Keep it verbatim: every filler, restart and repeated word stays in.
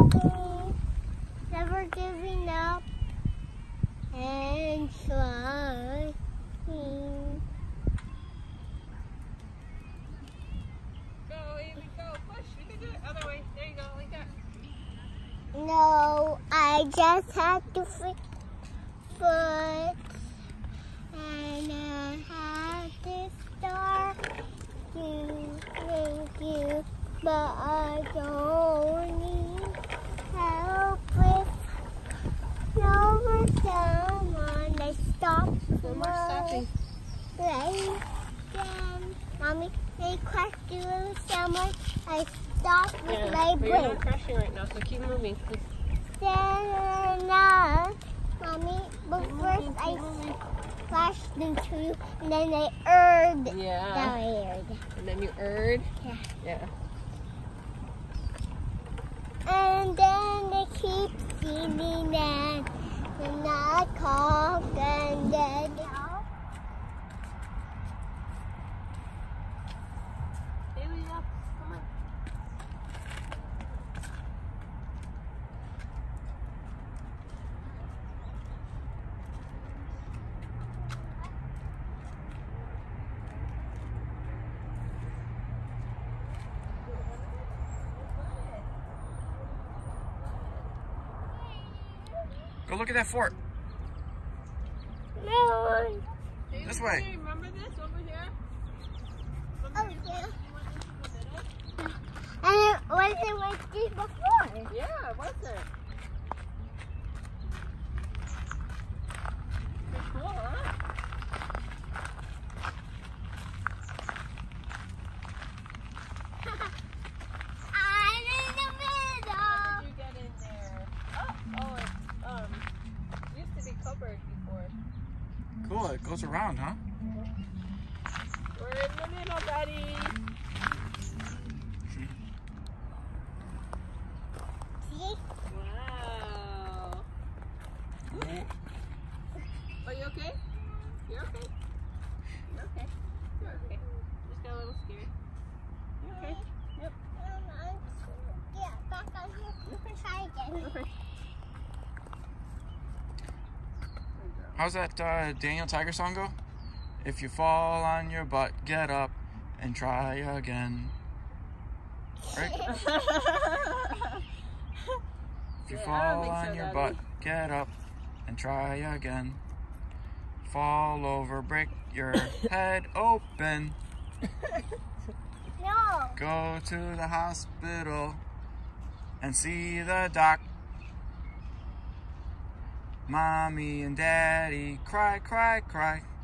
hoping, never giving up, and trying. Go, Amy, go. Push. You can do it. Other way. There you go. Like that. No, I just had to fix foot, and I had to start. You, thank you, but I don't need help with no more someone. I stopped. No more stopping. Right then, Mommy, they crashed through someone. I stopped with Yeah, my but you're not brake. crashing right now, so keep moving. Then, uh, Mommy, but Keep first moving, I keep moving. crashed into you, and then I erred. Yeah. Now I erred. And then you erred. Yeah. Yeah. And then they keep singing and and I cough and then Haley, up. Come on. Go look at that fort. no. This way. Hey, remember this over here? Oh yeah. And it wasn't like this before. Yeah, it wasn't. Pretty cool, huh? I'm in the middle. How did you get in there? Oh, oh, it um, used to be covered before. Cool, it goes around, huh? We're in the middle, buddy. See? Wow. Are you okay? You're okay. You're okay. You're okay. Just got a little scared. You're okay. Yep. Yeah, back on here. You can try again. Okay. How's that uh, Daniel Tiger song go? If you fall on your butt, get up and try again. Right? If you Yeah, I don't fall think on so, your Daddy. butt, get up and try again. Fall over, break your head open. No. Go to the hospital and see the doc. Mommy and Daddy cry, cry, cry.